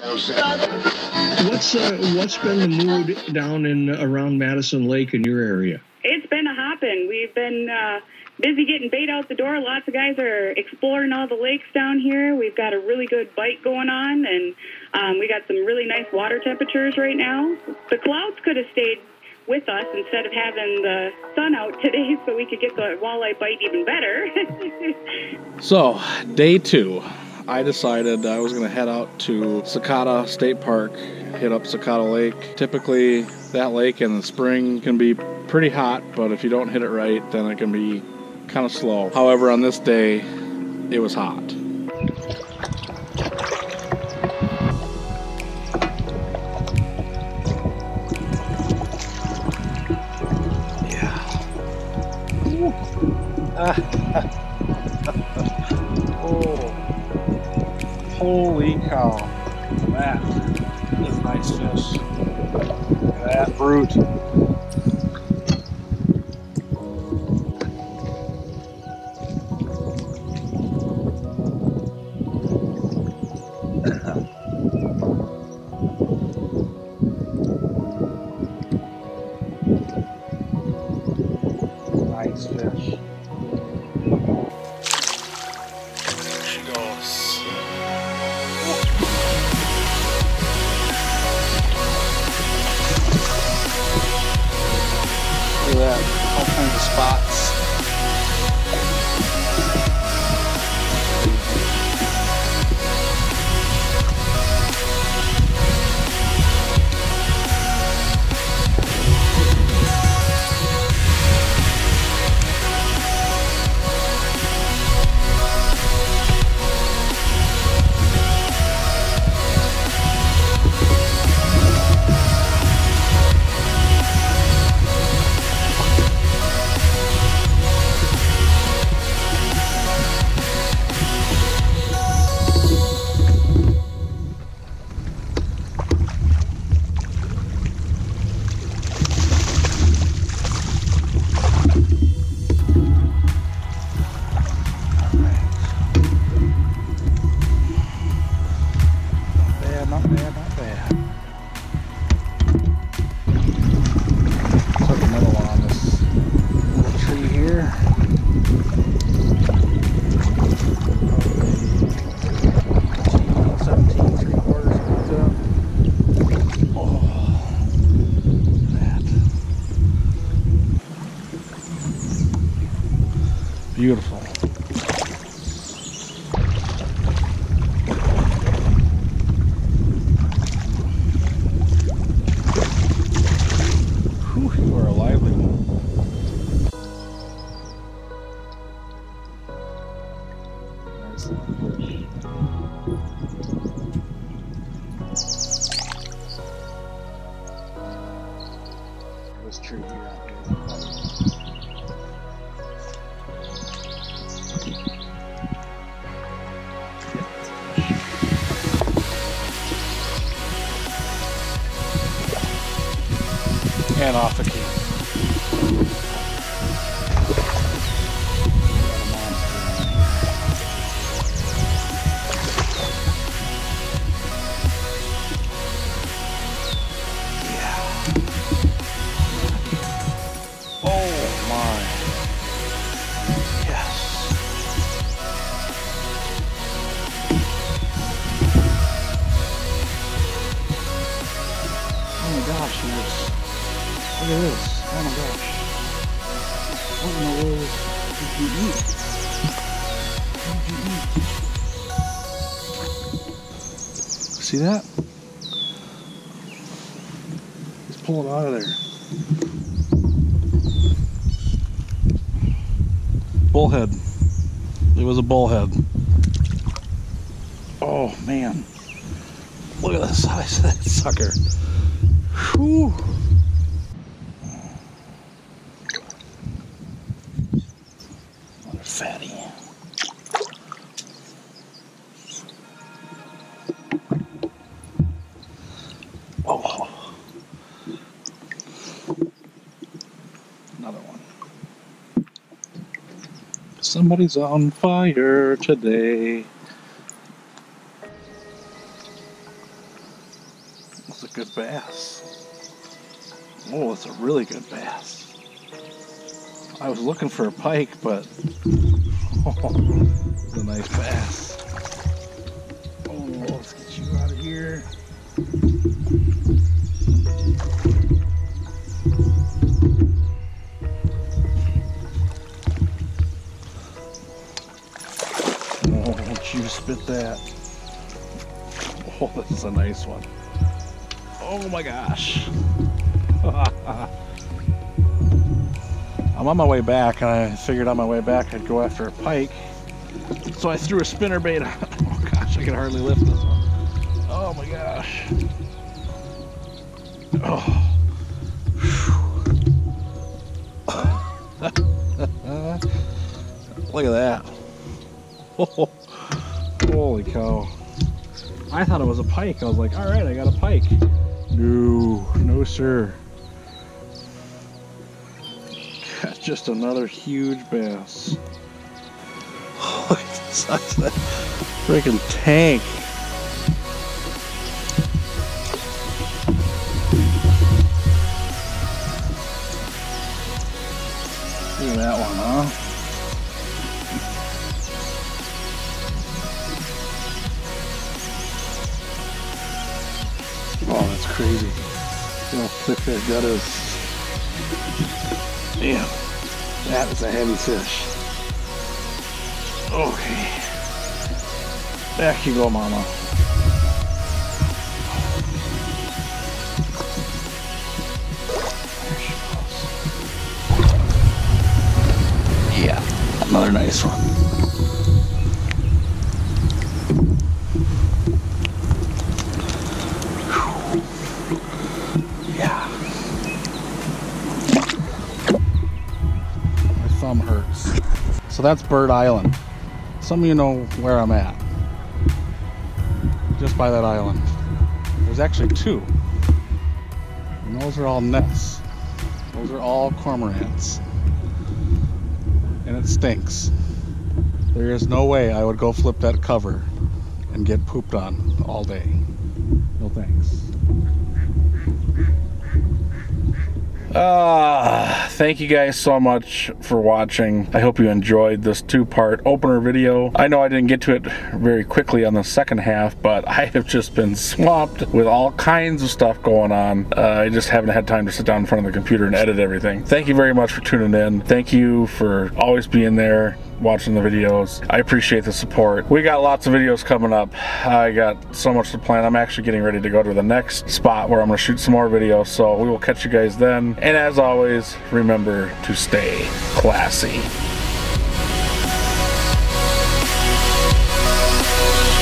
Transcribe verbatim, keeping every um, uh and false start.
What's uh, what's been the mood down in around Madison Lake in your area? It's been a hopping. We've been uh, busy getting bait out the door. Lots of guys are exploring all the lakes down here. We've got a really good bite going on, and um, we got some really nice water temperatures right now. The clouds could have stayed with us instead of having the sun out today, so we could get the walleye bite even better. So, day two. I decided I was going to head out to Sakata State Park, hit up Sakata Lake. Typically, that lake in the spring can be pretty hot, but if you don't hit it right, then it can be kind of slow. However, on this day, it was hot. Oh. Holy cow, that is a nice fish. Look at that brute. Nice fish. There she goes. Look at that, all kinds of spots. Beautiful. Whew, you are a lively one. Nice little fish. This tree here out here. And off the key. Yeah. Oh my. Yes. Oh my gosh, he is. Look at this. Oh my gosh. What in the world did you eat? What did you eat? See that? Let's pull it out of there. Bullhead. It was a bullhead. Oh man. Look at the size of that sucker. Whew. Fatty. Oh. Another one. Somebody's on fire today. That's a good bass. Oh, it's a really good bass. I was looking for a pike, but oh, it's a nice bass. Oh, let's get you out of here. Oh, don't you spit that. Oh, this is a nice one. Oh my gosh. I'm on my way back, and I figured on my way back I'd go after a pike. So I threw a spinnerbait on. Oh gosh, I can hardly lift this one. Oh my gosh. Oh. Look at that. Oh, holy cow. I thought it was a pike. I was like, all right, I got a pike. No, no sir. Got just another huge bass. Look at the size of that freaking tank. Look at that one, huh? Oh, that's crazy. Look how thick that gut is. Damn, that is a heavy fish. Okay. Back you go, mama. There she goes. Yeah, another nice one. Hurts. So that's Bird Island. Some of you know where I'm at. Just by that island. There's actually two. And those are all nets. Those are all cormorants. And it stinks. There is no way I would go flip that cover and get pooped on all day. No thanks. Ah, uh, thank you guys so much for watching. I hope you enjoyed this two-part opener video. I know I didn't get to it very quickly on the second half, but I have just been swamped with all kinds of stuff going on. Uh, I just haven't had time to sit down in front of the computer and edit everything. Thank you very much for tuning in. Thank you for always being there, watching the videos. I appreciate the support. We got lots of videos coming up. I got so much to plan. I'm actually getting ready to go to the next spot where I'm going to shoot some more videos, so we will catch you guys then. And as always, remember to stay classy.